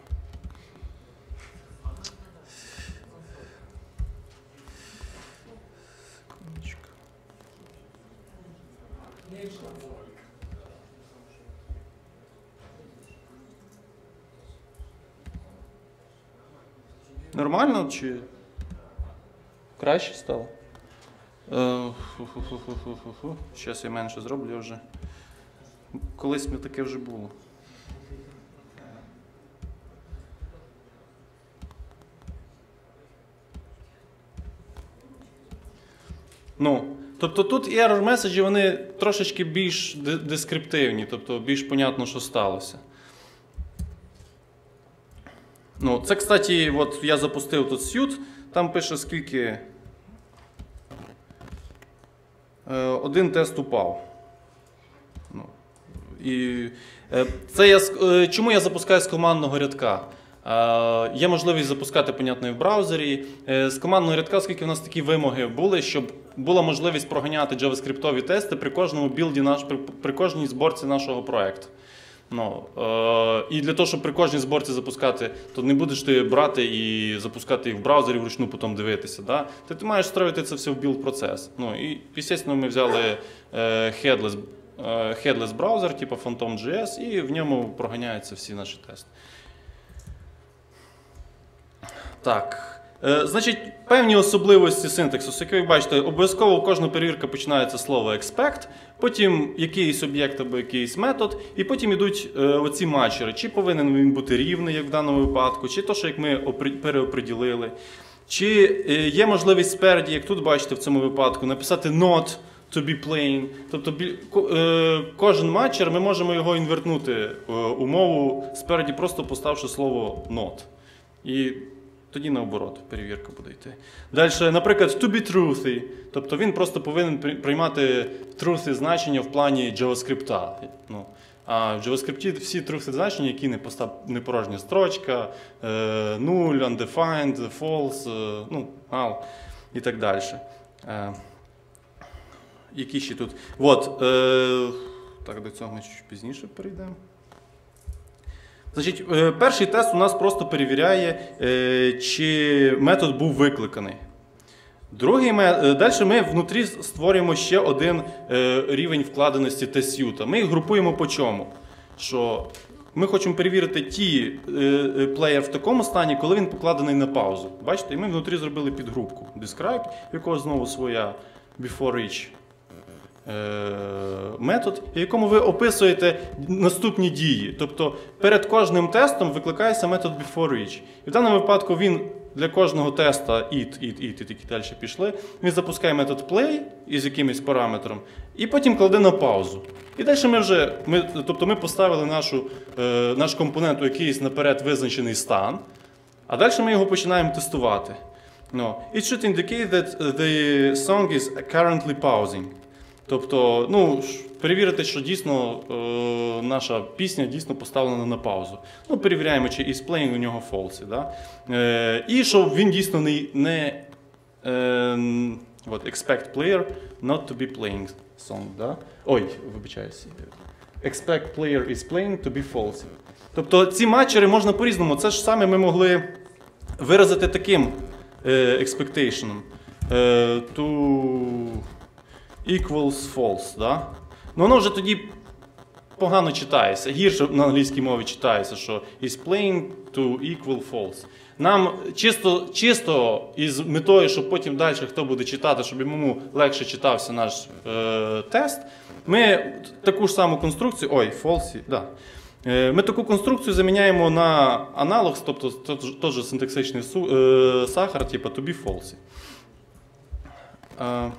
Нормально чи краще стало? Зараз я менше зроблю вже. Колись ми таке вже було. Ну, тобто тут і error меседжі, вони трошечки більш дескриптивні, тобто більш понятно, що сталося. Ну, це, кстати, от я запустив тут suite, там пише, скільки е, один тест упав. Ну, і, е, це я, е, чому я запускаю з командного рядка? Е, є можливість запускати, понятно, і в браузері. Е, з командного рядка, оскільки в нас такі вимоги були, щоб була можливість проганяти джаваскриптові тести при кожному білді, наш, при, при кожній зборці нашого проєкту. Ну, е, і для того, щоб при кожній зборці запускати, то не будеш ти брати і запускати їх в браузері вручну, потім дивитися. Да? Ти, ти маєш строїти це все в білд-процес. Ну, і, звісно, ми взяли е, headless, е, headless браузер, типу Phantom.js, і в ньому проганяються всі наші тести. Так. Е, значить, певні особливості синтаксису. Як ви бачите, обов'язково кожна перевірка починається з слова expect, потім якийсь об'єкт або якийсь метод, і потім йдуть е, оці матчери. Чи повинен він бути рівний, як в даному випадку, чи то, що як ми переоприділили. Чи е, є можливість спереді, як тут бачите в цьому випадку, написати not to be plain. Тобто е, кожен матчер, ми можемо його інвертнути е, умову спереді, просто поставивши слово not. І тоді наоборот, перевірка буде йти. Далі, наприклад, to be truthy. Тобто він просто повинен приймати truthy значення в плані JavaScript. Ну, а в JavaScript всі truthy значення, які не, постав, не порожня строчка, е, null, undefined, false, е, ну, null і так далі. Е, які ще тут? От, е, так, до цього ми чуть пізніше перейдемо. Значить, перший тест у нас просто перевіряє, чи метод був викликаний. Другий метод, далі ми внутрі створюємо ще один рівень вкладеності тест-сюта. Ми їх групуємо по чому? Що ми хочемо перевірити ті плеєр в такому стані, коли він покладений на паузу. Бачите, і ми внутрі зробили підгрупку describe, в якого знову своя before each метод, в якому ви описуєте наступні дії. Тобто перед кожним тестом викликається метод beforeEach. І в даному випадку він для кожного теста it, it, it, і такі далі пішли, він запускає метод play із якимось параметром і потім кладе на паузу. І далі ми вже, ми, тобто ми поставили нашу, е, наш компонент у якийсь наперед визначений стан, а далі ми його починаємо тестувати. No. It should indicate that the song is currently pausing. Тобто, ну, перевірити, що дійсно е, наша пісня дійсно поставлена на паузу. Ну, перевіряємо, чи is playing у нього false. Да? Е, і щоб він дійсно не, не е, от, expect player not to be playing song. Да? Ой, вибачаюся. expect player is playing to be false. Тобто ці матчери можна по-різному. Це ж саме ми могли виразити таким е, expectation. Е, to equals false. Да? Ну, воно вже тоді погано читається. Гірше на англійській мові читається, що is playing to equal false. Нам чисто, чисто із метою, щоб потім далі хто буде читати, щоб йому легше читався наш е, тест, ми таку ж саму конструкцію, ой, false, да. Е, ми таку конструкцію заміняємо на аналог, тобто тот же синтаксичний су, е, сахар, типу to be false. Е,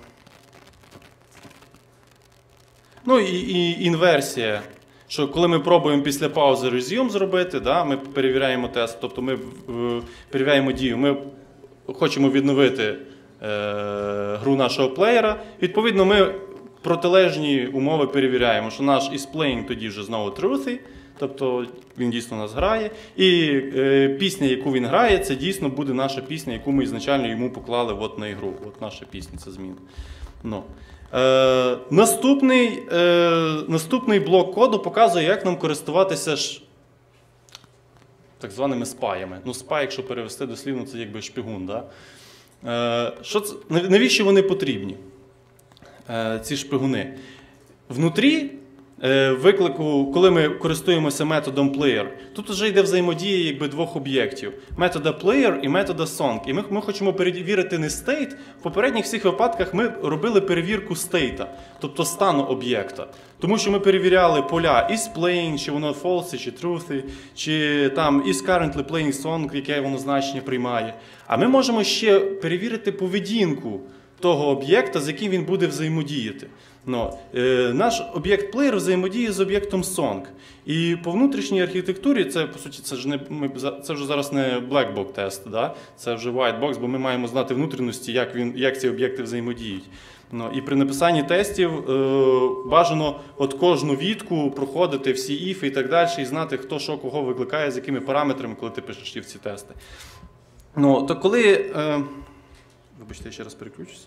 ну і, і інверсія. Що коли ми пробуємо після паузи resume зробити, да, ми перевіряємо тест, тобто ми е, перевіряємо дію, ми хочемо відновити е, гру нашого плеєра, відповідно ми протилежні умови перевіряємо, що наш is playing тоді вже знову truthy, тобто він дійсно нас грає, і е, пісня, яку він грає, це дійсно буде наша пісня, яку ми ізначально йому поклали от на ігру, от наша пісня, це зміна. No. Е, наступний, е, наступний блок коду показує, як нам користуватися ж, так званими спаями. Ну, спай, якщо перевести дослівно, це якби шпигун. Да? Е, що це, навіщо вони потрібні, е, ці шпигуни? Внутрі е, виклику, коли ми користуємося методом player, тут вже йде взаємодія якби, двох об'єктів. Метода player і метода song. І ми, ми хочемо перевірити не state. В попередніх всіх випадках ми робили перевірку стейта, тобто стану об'єкта. Тому що ми перевіряли поля is playing, чи воно false, чи truthy, чи там is currently playing song, яке воно значення приймає. А ми можемо ще перевірити поведінку того об'єкта, з яким він буде взаємодіяти. No. Е, наш об'єкт player взаємодіє з об'єктом song. І по внутрішній архітектурі, це, по суті, це, ж не, ми, це вже зараз не black box тест, да? Це вже white box, бо ми маємо знати внутрішності, як, він, як ці об'єкти взаємодіють. No. І при написанні тестів е, бажано от кожну відку проходити всі if і так далі, і знати, хто що кого викликає, з якими параметрами, коли ти пишеш ці тести. No. То коли... Е, вибачте, я ще раз переключусь.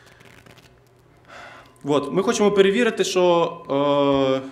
От, ми хочемо перевірити, що е,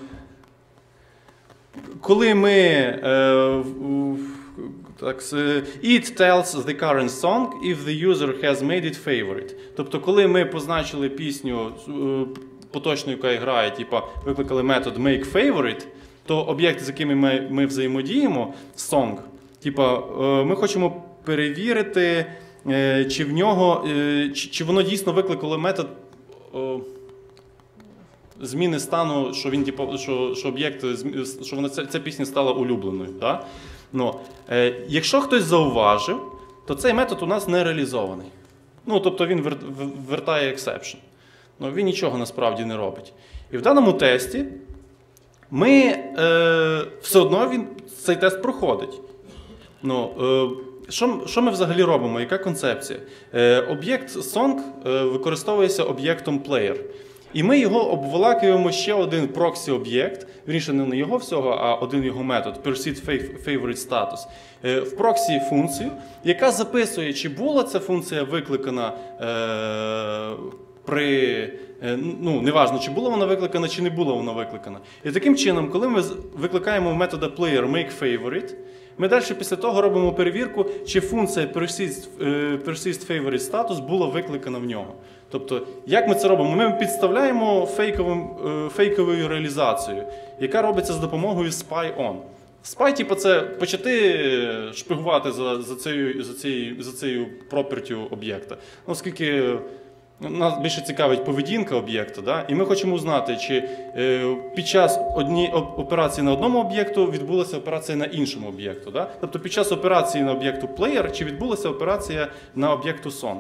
коли ми е, так, it tells the current song if the user has made it favorite. Тобто, коли ми позначили пісню е, поточну, яка грає, типу, викликали метод make_favorite, то об'єкти, з якими ми, ми взаємодіємо, song, типу, е, ми хочемо перевірити, е, чи в нього, е, чи, чи воно дійсно викликало метод е, зміни стану, що він типу, що, що об'єкт, що вона ця, ця пісня стала улюбленою. Да? Ну, е, якщо хтось зауважив, то цей метод у нас не реалізований. Ну, тобто він вер, вертає exception. Ну, він нічого насправді не робить. І в даному тесті ми е, все одно він цей тест проходить. Ну, е, що, що ми взагалі робимо? Яка концепція? Е, об'єкт song е, використовується об'єктом player. І ми його обволакуємо ще один проксі-об'єкт, вірніше не на його всього, а один його метод, perceived favorite status, в проксі-функцію, яка записує, чи була ця функція викликана е, при, е, ну, неважно, чи була вона викликана, чи не була вона викликана. І таким чином, коли ми викликаємо в метода player make_favorite, ми далі після того робимо перевірку, чи функція persist, persist favorite status була викликана в нього. Тобто, як ми це робимо? Ми підставляємо фейковим, фейковою реалізацією, яка робиться з допомогою spy_on. Spy, типу, це почати шпигувати за, за цією, за цією, за цією пропертю об'єкта. Ну, оскільки нас більше цікавить поведінка об'єкта, да? І ми хочемо узнати, чи е, під час однієї операції на одному об'єкту відбулася операція на іншому об'єкту. Да? Тобто під час операції на об'єкту player, чи відбулася операція на об'єкту song.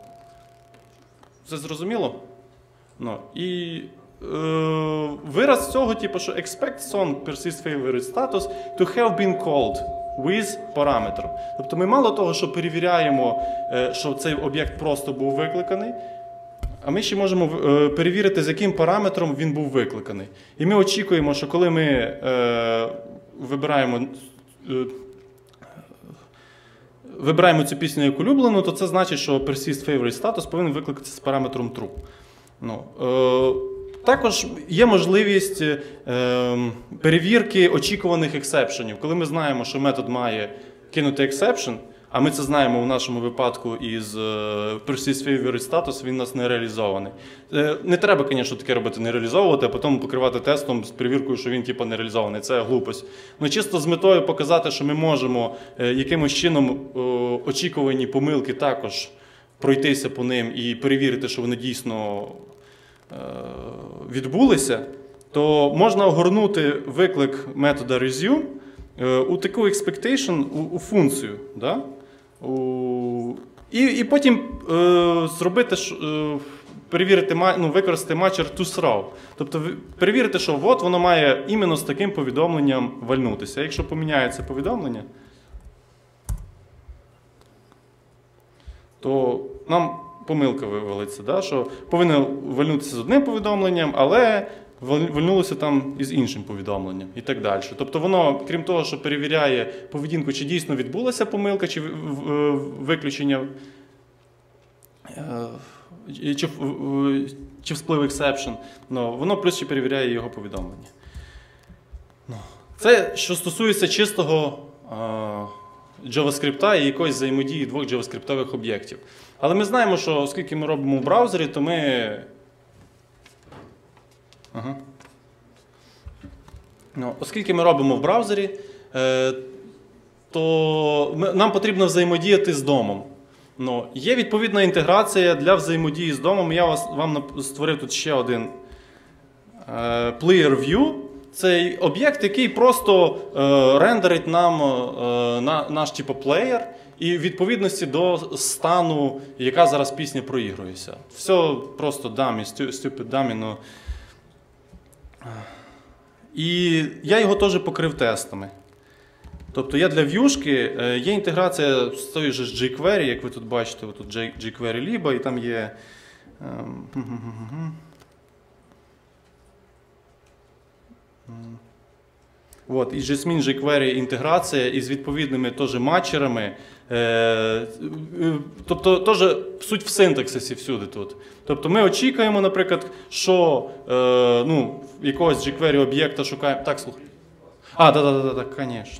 Це зрозуміло? Ну, і е, вираз цього, типу, що expect song persist favorite status to have been called with parameter. Тобто ми мало того, що перевіряємо, е, що цей об'єкт просто був викликаний, а ми ще можемо е, перевірити, з яким параметром він був викликаний. І ми очікуємо, що коли ми е, вибираємо е, вибираємо цю пісню як улюблену, то це значить, що persist favorite status повинен викликатися з параметром true. Ну, е, також є можливість е, перевірки очікуваних ексепшенів. Коли ми знаємо, що метод має кинути ексепшен, а ми це знаємо в нашому випадку із persist favorite status, він у нас не реалізований. Е, не треба, звісно, таке робити, не реалізовувати, а потім покривати тестом з перевіркою, що він типу, не реалізований. Це глупость. Ну, чисто з метою показати, що ми можемо е, якимось чином е, очікувані помилки також пройтися по ним і перевірити, що вони дійсно е, відбулися, то можна огорнути виклик метода resume е, у таку expectation, у, у функцію. Да? У, і, і потім е, зробити, е, перевірити, ну, використати матчер toSrow. Тобто перевірити, що от воно має іменно з таким повідомленням вальнутися. Якщо поміняється повідомлення, то нам помилка вивалиться, да? Що повинно вальнутися з одним повідомленням, але вальнулося там із іншим повідомленням і так далі. Тобто воно, крім того, що перевіряє поведінку, чи дійсно відбулася помилка, чи виключення, чи, чи всплив ексепшн, воно плюс ще перевіряє його повідомлення. Це, що стосується чистого JavaScript і якоїсь взаємодії двох JavaScript об'єктів. Але ми знаємо, що оскільки ми робимо в браузері, то ми... Ага. Ну, оскільки ми робимо в браузері, е, то ми, нам потрібно взаємодіяти з домом. Ну, є відповідна інтеграція для взаємодії з домом. Я вас, вам створив тут ще один е, Player View. Це об'єкт, який просто е, рендерить нам е, на, наш типу плеєр і відповідності до стану, яка зараз пісня проігрується. Все просто dummy, stupid dummy, ну. І я його теж покрив тестами. Тобто я для в'юшки, є інтеграція з тої ж jQuery, як ви тут бачите, тут jQuery Libo, і там є... От, і Jasmine jQuery інтеграція із відповідними теж матчерами. Е, тобто теж суть в синтаксисі всюди тут. Тобто ми очікуємо, наприклад, що е, ну, якогось jQuery об'єкта шукаємо. Так, слухай. А, так, так, так, так, звісно.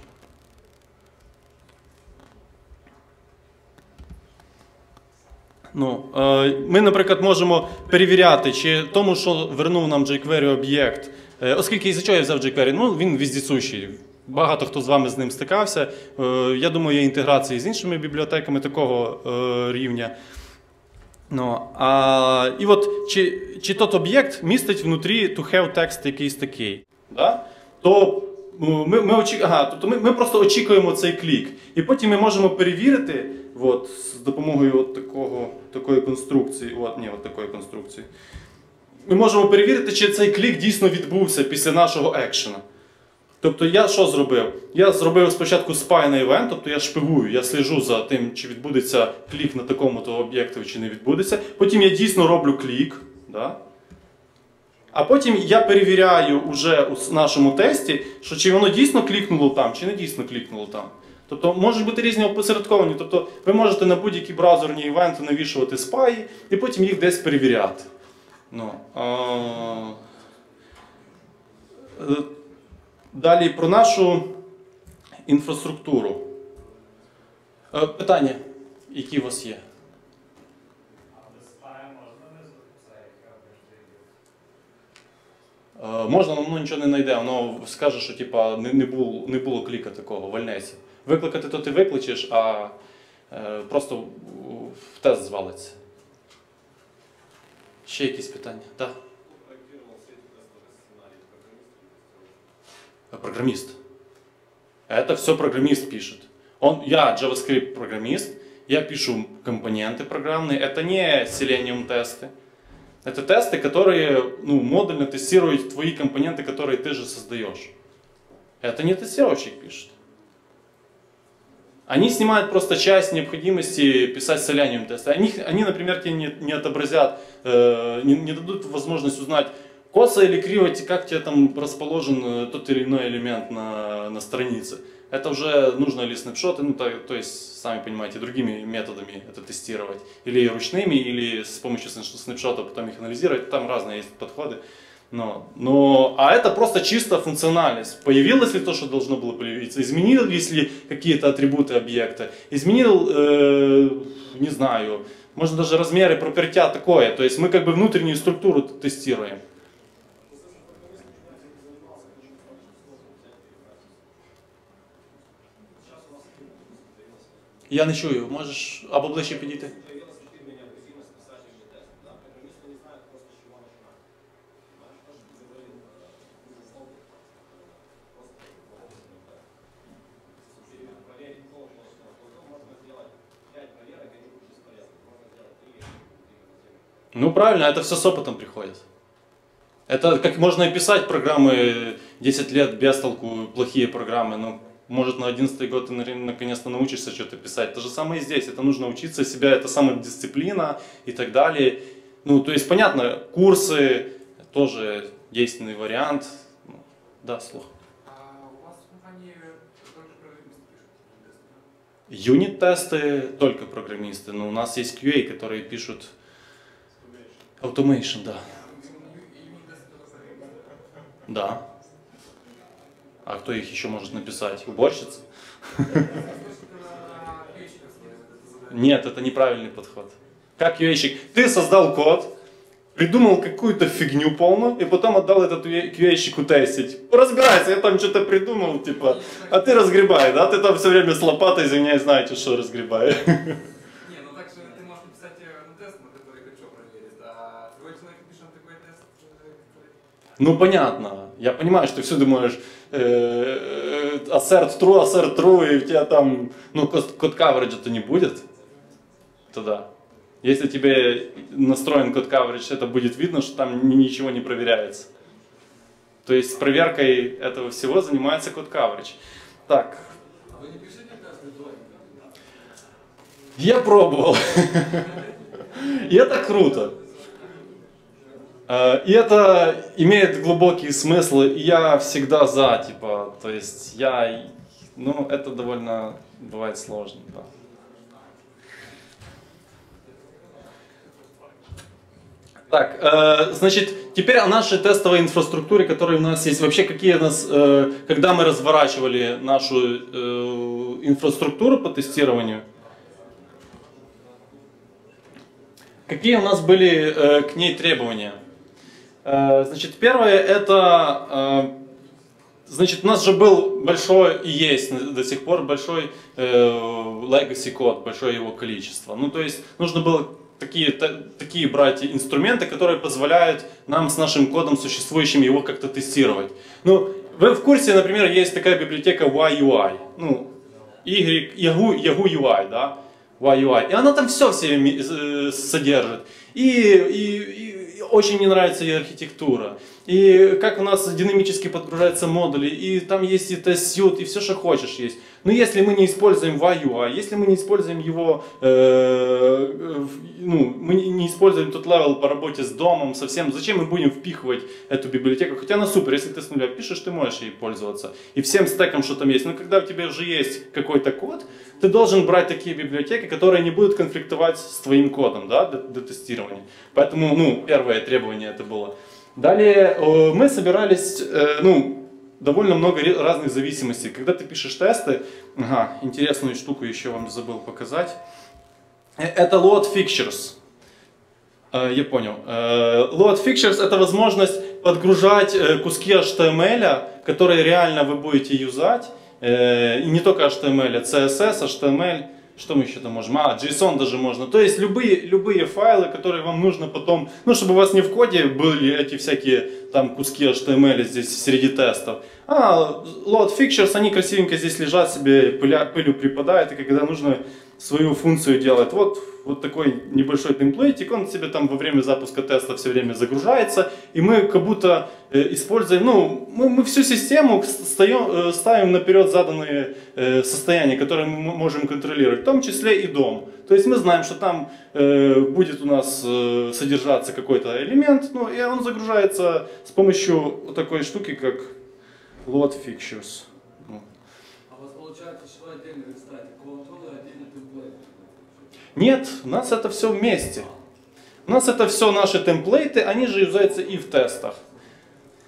Ну, е, ми, наприклад, можемо перевіряти, чи тому, що вернув нам jQuery об'єкт. Оскільки із-за чого я взяв jQuery? Ну, він віздісущий. Багато хто з вами з ним стикався. Я думаю, є інтеграції з іншими бібліотеками такого рівня. Ну, а, і от, чи, чи тот об'єкт містить внутрі to have текст якийсь такий. Да? То ми, ми, очі... ага, тобто ми, ми просто очікуємо цей клік. І потім ми можемо перевірити от, з допомогою от такого, такої конструкції. От, ні, от такої конструкції. Ми можемо перевірити, чи цей клік дійсно відбувся після нашого екшена. Тобто я що зробив? Я зробив спочатку spy на event, тобто я шпигую, я сліжу за тим, чи відбудеться клік на такому-то об'єкту, чи не відбудеться. Потім я дійсно роблю клік. Да? А потім я перевіряю уже у нашому тесті, що чи воно дійсно клікнуло там, чи не дійсно клікнуло там. Тобто можуть бути різні опосередковані. Тобто ви можете на будь-які браузерні івенти навішувати спаї і потім їх десь перевіряти. Ну, а... Далі про нашу інфраструктуру. Питання, які у вас є? Можна, але воно нічого не знайде, воно скаже, що типа, не, не, було, не було кліка такого, вальнеться. Викликати то ти викличеш, а е, просто в тест звалиться. Ще якісь питання? Так. Программист. Это все программист пишет. Он, я JavaScript программист, я пишу компоненты программные. Это не Selenium тесты. Это тесты, которые ну, модульно тестируют твои компоненты, которые ты же создаешь. Это не тестировщик пишет. Они снимают просто часть необходимости писать Selenium тесты. Они, они например, тебе не, не отобразят, э, не, не дадут возможность узнать, косо или криво, как тебе там расположен тот или иной элемент на, на странице. Это уже нужно или снапшоты, ну, то, то есть, сами понимаете, другими методами это тестировать. Или ручными, или с помощью снапшота потом их анализировать. Там разные есть подходы. Но, но, а это просто чисто функциональность. Появилось ли то, что должно было появиться? Изменились ли какие-то атрибуты объекта? Изменил, э, не знаю, можно даже размеры пропертя такое. То есть мы как бы внутреннюю структуру тестируем. Я не чую, можеш або ближче підійти? Ну правильно, это все с опытом приходит. Это как можно и писать программы десять лет без толку, плохие программы, но может на одиннадцатый год ты наконец-то научишься что-то писать. То же самое и здесь, это нужно учиться себя, это самодисциплина и так далее. Ну то есть понятно, курсы тоже действенный вариант. Да, слух. А у вас в компании только программисты пишут тесты, да? Юнит-тесты только программисты, но у нас есть кью эй, которые пишут automation, да. Да. А кто их еще может написать? Уборщица? Нет, это неправильный подход. Как ю эй-щик? Ты создал код, придумал какую-то фигню полную, и потом отдал этот кью эй-щику тестить. Разбирайся, я там что-то придумал, типа, а ты разгребай, да? Ты там все время с лопатой, извиняюсь, знаете, что разгребай. Не, ну так же ты можешь написать ну, тест, на который хочу проверить, а другой человек пишет такой тест, который... Ну понятно, я понимаю, что ты все думаешь, э, assert true, assert true, и у тебя там, ну, код coverage-то не будет тогда. Если тебе настроен код coverage, это будет видно, что там ничего не проверяется. То есть проверкой этого всего занимается код coverage. Так. А вы не пишете тесты двойка? Я пробовал. И это круто. И это имеет глубокий смысл, и я всегда за, типа, то есть я, ну, это довольно бывает сложно, да. Так, э, значит, теперь о нашей тестовой инфраструктуре, которая у нас есть. Вообще, какие у нас, э, когда мы разворачивали нашу э, инфраструктуру по тестированию, какие у нас были э, к ней требования? Э, значит, первое это, э, значит, у нас же был большой и есть до сих пор большой э, legacy код, большое его количество. Ну, то есть, нужно было Такие, та, такие брать инструменты, которые позволяют нам с нашим кодом существующим его как-то тестировать. Ну, вы в курсе, например, есть такая библиотека уай ю ай, ну, Y, Yahoo, Yahoo ю ай, да, уай ю ай, и она там все в себе э, содержит. И, и, и очень мне нравится ее архитектура. И как у нас динамически подгружаются модули, и там есть и тест-сьют, и все, что хочешь есть. Но если мы не используем уай ю ай, если мы не используем его, э, ну, мы не используем тот левел по работе с домом, совсем, зачем мы будем впихивать эту библиотеку? Хотя она супер, если ты с нуля пишешь, ты можешь ей пользоваться. И всем стеком, что там есть. Но когда у тебя уже есть какой-то код, ты должен брать такие библиотеки, которые не будут конфликтовать с твоим кодом, да, для, для тестирования. Поэтому, ну, первое требование это было. Далее э, мы собирались, э, ну, довольно много разных зависимостей. Когда ты пишешь тесты, ага, интересную штуку еще вам забыл показать. Это load fixtures. Э, я понял. Э, load fixtures это возможность подгружать куски эйч ти эм эль, которые реально вы будете юзать. Э, и не только эйч ти эм эль, си эс эс, эйч ти эм эль. Что мы еще там можем? А, JSON даже можно. То есть любые, любые файлы, которые вам нужно потом, ну, чтобы у вас не в коде были эти всякие там куски эйч ти эм эль здесь среди тестов. А load fixtures, они красивенько здесь лежат себе, пыля, пылью припадают, и когда нужно свою функцию делать. Вот, вот такой небольшой темплейтик, он себе там во время запуска теста все время загружается, и мы как будто э, используем, ну, мы, мы всю систему встаем, э, ставим наперед заданные э, состояния, которые мы можем контролировать, в том числе и дом. То есть мы знаем, что там э, будет у нас э, содержаться какой-то элемент, ну, и он загружается с помощью такой штуки, как load fixtures. А у вас получается, что отдельно листать клавиатуру и отдельно темплейт? Нет, у нас это все вместе. У нас это все наши темплейты, они же юзаются и в тестах.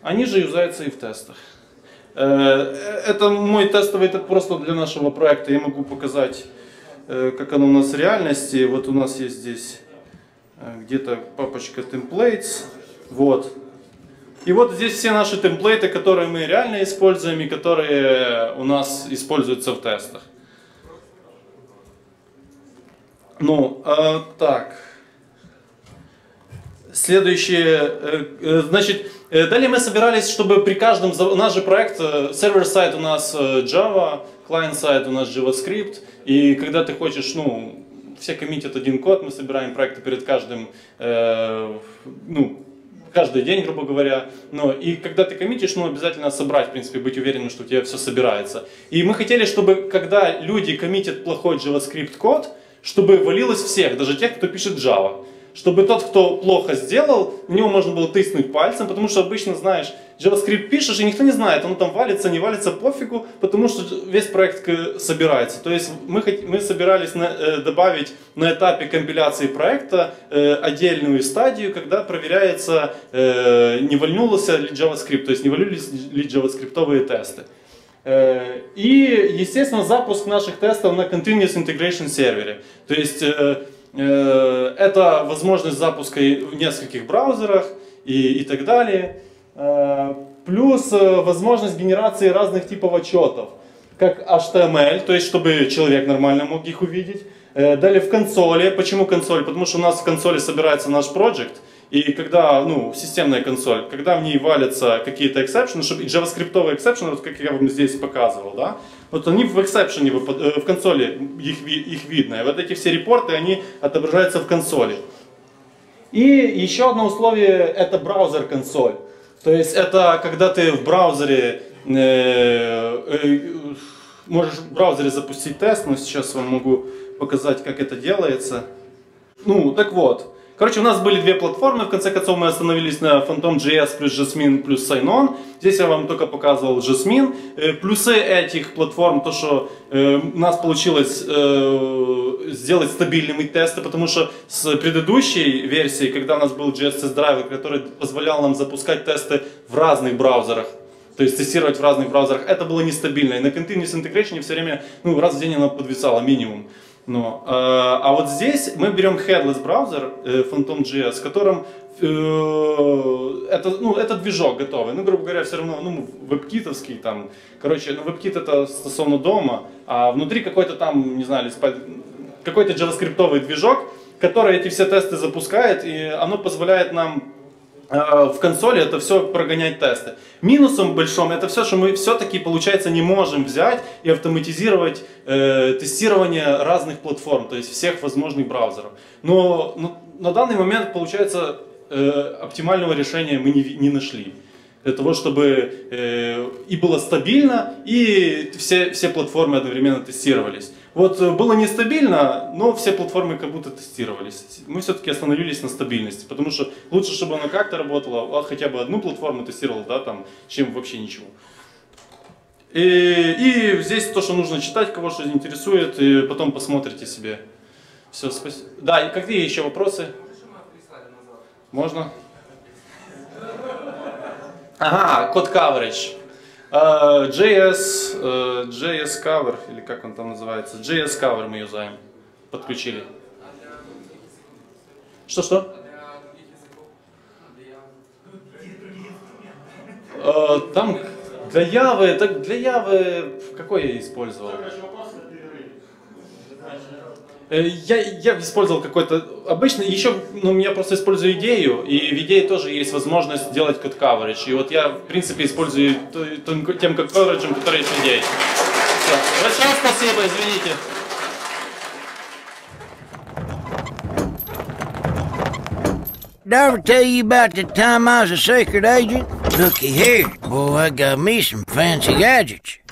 они же юзаются и в тестах. Это мой тестовый, это просто для нашего проекта. Я могу показать, как оно у нас в реальности. Вот у нас есть здесь где-то папочка templates. Вот. И вот здесь все наши темплейты, которые мы реально используем и которые у нас используются в тестах. Ну, э, так. Следующее, э, значит, э, далее мы собирались, чтобы при каждом, у нас же проект, э, сервер-сайт у нас э, Java, клиент-сайт у нас JavaScript, и когда ты хочешь, ну, все коммитят один код, мы собираем проекты перед каждым, э, ну, каждый день, грубо говоря. Но и когда ты коммитишь, ну, обязательно собрать, в принципе, быть уверенным, что у тебя все собирается. И мы хотели, чтобы, когда люди коммитят плохой JavaScript код, чтобы валилось всех, даже тех, кто пишет Java. Чтобы тот, кто плохо сделал, у него можно было тыснуть пальцем, потому что обычно, знаешь, JavaScript пишешь, и никто не знает, он там валится, не валится, пофигу, потому что весь проект собирается. То есть мы, мы собирались на, э, добавить на этапе компиляции проекта э, отдельную стадию, когда проверяется, э, не вальнулся ли JavaScript, то есть не валились ли JavaScript-овые тесты. Э, и, естественно, запуск наших тестов на Continuous Integration сервере. То есть э, это возможность запуска в нескольких браузерах и, и так далее. Плюс возможность генерации разных типов отчетов, как эйч ти эм эль, то есть чтобы человек нормально мог их увидеть. Далее в консоли. Почему консоль? Потому что у нас в консоли собирается наш проект. И когда, ну, системная консоль, когда в ней валятся какие-то эксепшены, чтобы и JavaScript-овые эксепшены, вот как я вам здесь показывал, да, вот они в эксепшене, в консоли их, их видно. И вот эти все репорты, они отображаются в консоли. И еще одно условие — это браузер-консоль. То есть это когда ты в браузере, э, э, можешь в браузере запустить тест, но сейчас вам могу показать, как это делается. Ну, так вот. Короче, у нас были две платформы, в конце концов мы остановились на Phantom.js плюс Jasmine плюс Sign-On. Здесь я вам только показывал Jasmine. Плюсы этих платформ, то что э, у нас получилось э, сделать стабильными тесты, потому что с предыдущей версией, когда у нас был джей эс Test Driver, который позволял нам запускать тесты в разных браузерах, то есть тестировать в разных браузерах, это было нестабильно. И на Continuous Integration все время, ну, раз в день оно подвисало минимум. Но, э, а вот здесь мы берем headless браузер э, Phantom.js, в котором э, это, ну, это движок готовый. Ну, грубо говоря, все равно, ну, веб-китовский там. Короче, ну, веб-кит это стосовно дома, а внутри какой-то там, не знаю, какой-то JavaScript-овый движок, который эти все тесты запускает, и оно позволяет нам в консоли это все прогонять тесты. Минусом большим это все, что мы все-таки, получается, не можем взять и автоматизировать э, тестирование разных платформ, то есть всех возможных браузеров. Но, но на данный момент, получается, э, оптимального решения мы не, не нашли. Для того, чтобы э, и было стабильно, и все, все платформы одновременно тестировались. Вот было нестабильно, но все платформы как будто тестировались. Мы все-таки остановились на стабильности, потому что лучше, чтобы оно как-то работало, а хотя бы одну платформу тестировало, да, там, чем вообще ничего. И, и здесь то, что нужно читать, кого что интересует, и потом посмотрите себе. Все, спасибо. Да, и какие еще вопросы? Можно? Ага, код coverage. Uh, джей эс, uh, джей эс Cover, или как он там называется, джей эс Cover мы юзаем, подключили. Что-что? Uh, там для Явы, так для Явы, какой я использовал? Я, я использовал какой-то обычный, еще, ну, я просто использую идею, и в идее тоже есть возможность делать код coverage. И вот я, в принципе, использую тем код coverage, который есть в идее. Все. Большое спасибо, извините. Did I ever tell you about the time I was a secret agent? Looky here, boy, I got me some fancy gadgets.